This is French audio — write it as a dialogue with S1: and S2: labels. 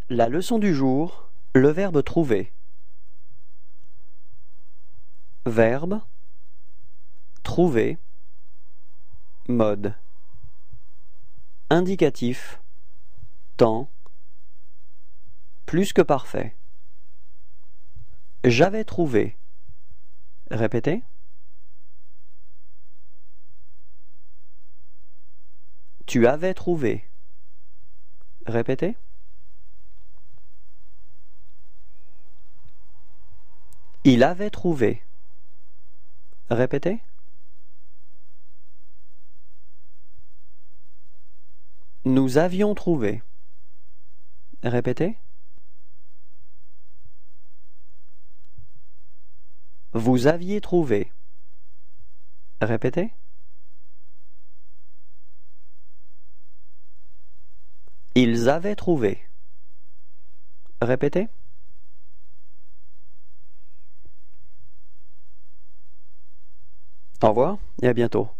S1: La leçon du jour, le verbe trouver. Verbe, trouver, mode. Indicatif, temps, plus que parfait. J'avais trouvé. Répétez. Tu avais trouvé. Répétez. Il avait trouvé. Répétez. Nous avions trouvé. Répétez. Vous aviez trouvé. Répétez. Ils avaient trouvé. Répétez. Au revoir et à bientôt.